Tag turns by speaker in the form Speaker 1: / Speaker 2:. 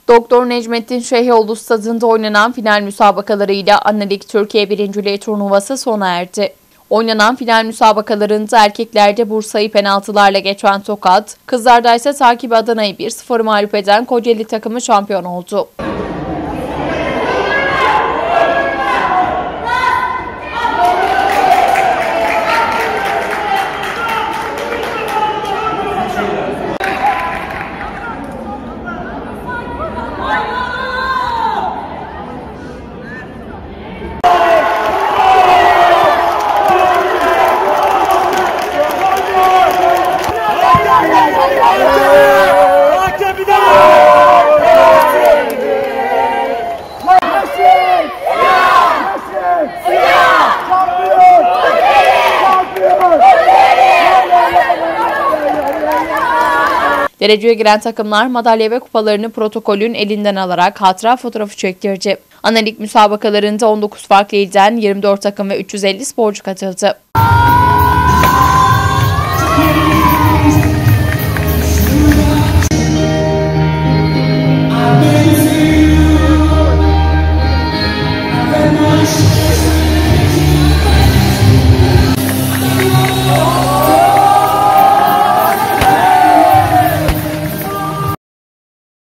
Speaker 1: Doktor Necmettin Şeyhoğlu Stadı'nda oynanan final müsabakalarıyla Analik Türkiye Birinciliği turnuvası sona erdi. Oynanan final müsabakalarında erkeklerde Bursa'yı penaltılarla geçen Tokat, kızlarda ise takibi Adana'yı 1-0 mağlup eden Kocaeli takımı şampiyon oldu. Dereceye giren takımlar madalya ve kupalarını protokolün elinden alarak hatıra fotoğrafı çektirdi. Analik müsabakalarında 19 farklı ilden 24 takım ve 350 sporcu katıldı.